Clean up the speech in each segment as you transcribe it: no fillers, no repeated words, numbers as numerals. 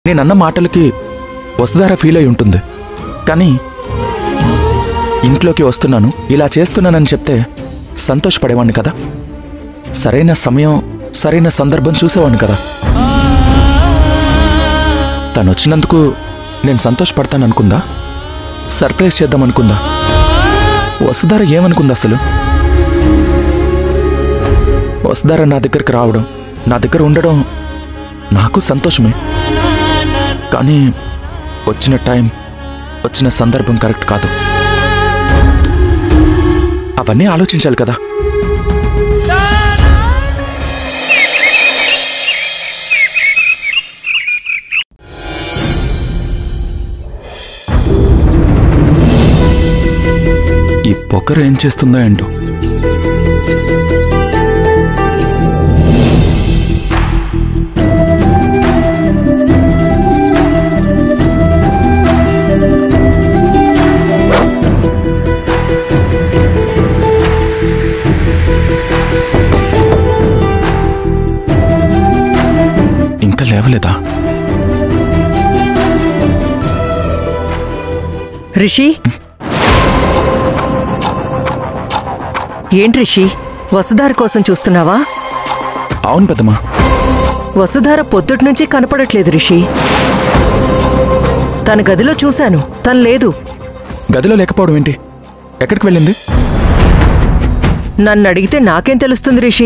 నేనన్న మాటలకి వసుధార ఫీల్ అయి ఉంటుంది. కానీ ఇంట్లోకి వస్తున్నాను, ఇలా చేస్తున్నానని చెప్తే సంతోషపడేవాణ్ణి కదా. సరైన సమయం, సరైన సందర్భం చూసేవాణ్ణి కదా. తను వచ్చినందుకు నేను సంతోషపడతాననుకుందా? సర్ప్రైజ్ చేద్దామనుకుందా? వసుధార ఏమనుకుంది అసలు? వసుధార నా దగ్గరికి రావడం, నా దగ్గర ఉండడం నాకు సంతోషమే. కానీ వచ్చిన టైం, వచ్చిన సందర్భం కరెక్ట్ కాదు. అవన్నీ ఆలోచించాలి కదా. ఈ పొగరు ఏం చేస్తుందో ఏంటో. ఇంకా లేవలేదా? రిషి, ఏంటి రిషి, వసుధార కోసం చూస్తున్నావా? అవును పెద్దమ్మా. వసుధార పొద్దుటి నుంచి కనపడట్లేదు రిషి. తన గదిలో చూశాను, తను లేదు. గదిలో లేకపోవడం ఏంటి? ఎక్కడికి వెళ్ళింది? నన్ను అడిగితే నాకేం తెలుస్తుంది రిషి?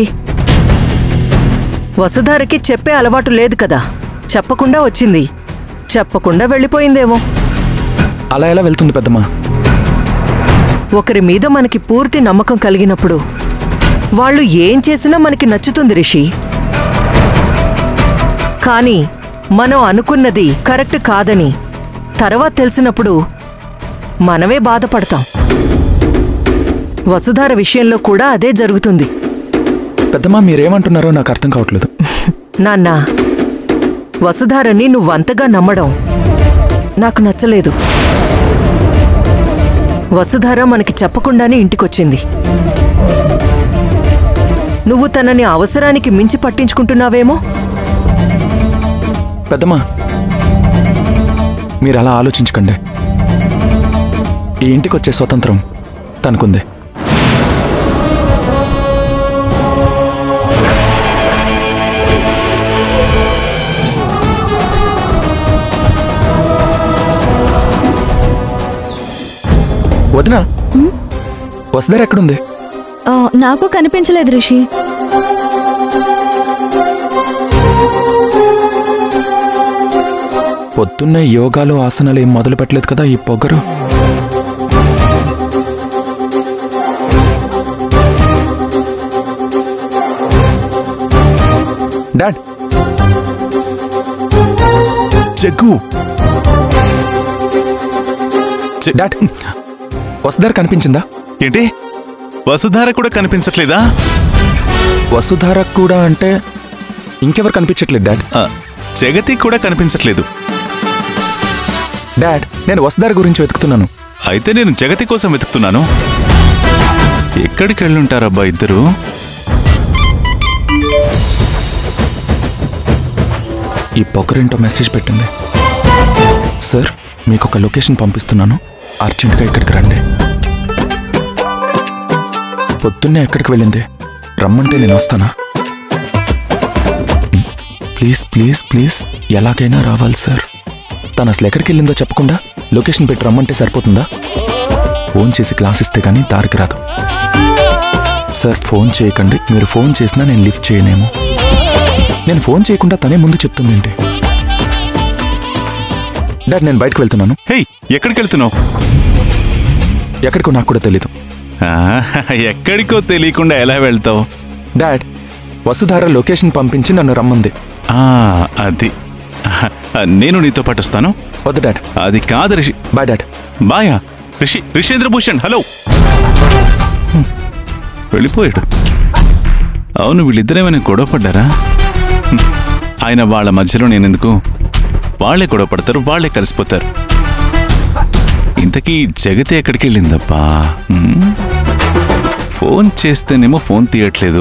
వసుధారకి చెప్పే అలవాటు లేదు కదా. చెప్పకుండా వచ్చింది, చెప్పకుండా వెళ్ళిపోయిందేమో. అలా ఎలా వెళ్తుంది పెద్దమ్మా? ఒకరి మీద మనకి పూర్తి నమ్మకం కలిగినప్పుడు వాళ్ళు ఏం చేసినా మనకి నచ్చుతుంది రిషి. కానీ మనం అనుకున్నది కరెక్ట్ కాదని తర్వాత తెలిసినప్పుడు మనమే బాధపడతాం. వసుధార విషయంలో కూడా అదే జరుగుతుంది. పెద్దమ్మా, మీరేమంటున్నారో నాకు అర్థం కావట్లేదు. నాన్నా, వసుధారని నువ్వంతగా నమ్మడం నాకు నచ్చలేదు. వసుధార మనకి చెప్పకుండానే ఇంటికొచ్చింది. నువ్వు తనని అవసరానికి మించి పట్టించుకుంటున్నావేమో. పెద్దమ్మా, మీరు అలా ఆలోచించకండి. ఈ ఇంటికొచ్చే స్వతంత్రం తనకుంది. వదినా, వసుధార ఎక్కడుంది? నాకు కనిపించలేదు రిషి. పొద్దున్నే యోగాలు, ఆసనాలు ఏం మొదలు పెట్టలేదు కదా ఈ పొగరు. డాడ్, జగ్గు, డాడ్, వసుధార కనిపించిందా? ఏంటి, వసుధార కూడా కనిపించట్లేదా? వసుధార కూడా అంటే ఇంకెవరు కనిపించట్లేదు డాడ్. జగతి కూడా కనిపించట్లేదు. డాడ్, నేను వసుధార గురించి వెతుకుతున్నాను. అయితే నేను జగతి కోసం వెతుకుతున్నాను. ఎక్కడికి వెళ్ళుంటారబ్బా ఇద్దరు? ఈ పొగరేంటో మెసేజ్ పెట్టింది. సార్, మీకు ఒక లొకేషన్ పంపిస్తున్నాను, అర్జెంట్గా ఇక్కడికి రండి. పొద్దున్నే ఎక్కడికి వెళ్ళింది? రమ్మంటే నేను వస్తానా? ప్లీజ్ ప్లీజ్ ప్లీజ్, ఎలాగైనా రావాలి సార్. తను అసలు ఎక్కడికి వెళ్ళిందో చెప్పకుండా లొకేషన్ పెట్టి రమ్మంటే సరిపోతుందా? ఫోన్ చేసి క్లాస్ ఇస్తే కానీ దారికి రాదు. సార్, ఫోన్ చేయకండి. మీరు ఫోన్ చేసినా నేను లిఫ్ట్ చేయనేమో. నేను ఫోన్ చేయకుండా తనే ముందు చెప్తుందేంటి? డాడ్, నేను బయటకు వెళ్తున్నాను. హే, ఎక్కడికి వెళ్తున్నావు? ఎక్కడికో నాకు కూడా తెలీదు. ఎక్కడికో తెలియకుండా ఎలా వెళ్తావు? డాడ్, వసుధార లొకేషన్ పంపించి నన్ను రమ్మంది. అది నేను నీతో పాటు వస్తాను. వద్దు డాడ్. అది కాదు రిషి. Bye dad. బాయా? రిషేంద్రభూషణ్, హలో. వెళ్ళిపోయాడు. అవును, వీళ్ళిద్దరేమైనా గొడవ పడ్డారా? ఆయన వాళ్ళ మధ్యలో నేనెందుకు? వాళ్లే గొడవ పడతారు, వాళ్లే కలిసిపోతారు. ఇంతకీ జగతి ఎక్కడికి వెళ్ళిందబ్బా? ఫోన్ చేస్తేనేమో ఫోన్ తీయట్లేదు.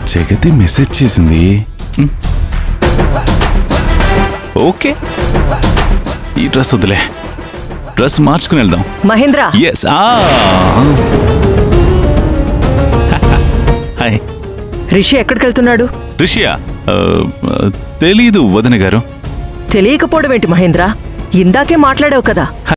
జగతి మెసేజ్ చేసింది. ఓకే, ఈ డ్రెస్ వద్దులే, డ్రెస్ మార్చుకుని వెళ్దాం. మహేంద్ర, ఎస్. హాయ్. రిషి ఎక్కడికి వెళ్తున్నాడు? రిషియా? తెలీదు వదిన గారు. తెలియకపోవడం ఏంటి మహేంద్ర? ఇందాకే మాట్లాడావు కదా.